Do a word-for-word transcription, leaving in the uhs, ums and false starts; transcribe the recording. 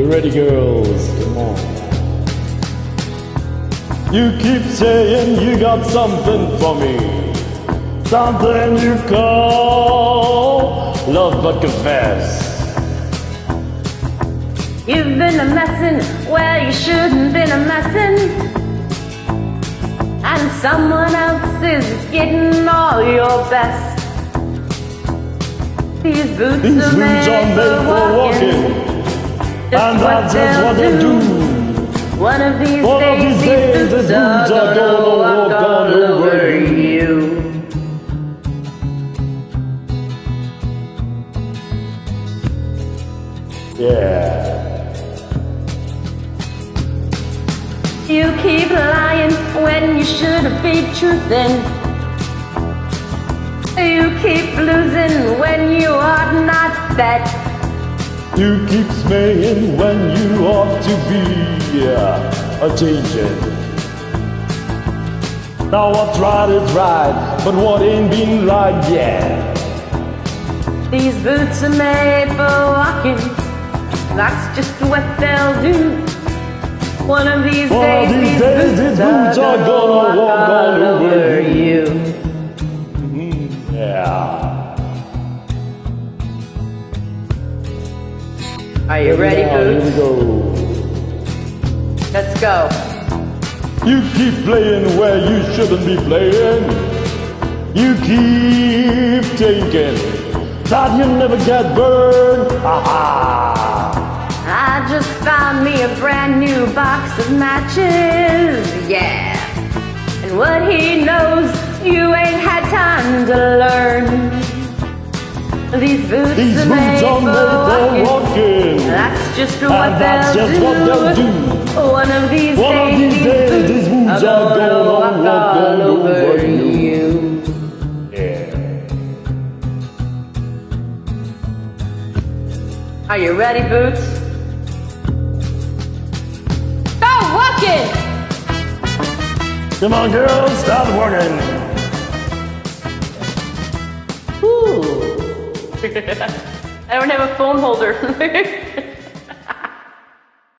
ready, girls? Come on. You keep saying you got something for me, something you call love, but confess you've been a messin' where you shouldn't been a messin', and someone else is getting all your best. These boots, These are, boots made are made for walking, just and that's just what they do. One of these One days, of these days, these boots are gonna walk all over you. Yeah. You keep lying when you should be truthin'. You keep losing when you ought not bet. You keep saying when you ought to be uh, a changing. Now what's right is right, but what ain't been right yet. These boots are made for walking, that's just what they'll do. One of these One days, of these, these, days, boots, these boots are gonna walk all over you. you. Mm-hmm. Yeah. Are you ready, now, Boots? Here we go. Let's go. You keep playing where you shouldn't be playing. You keep thinking that you never get burned. Aha! I just found me a brand new box of matches, yeah. And what he knows, you ain't had time to learn. These boots These are boots made are for made for walking. walking. That's just what And that's they'll just do. what they'll do. One of these One days, of these days, these boots are gonna walk all over you. Yeah. Are you ready, Boots? Start walking! Come on, girls, start working. Ooh. I don't have a phone holder.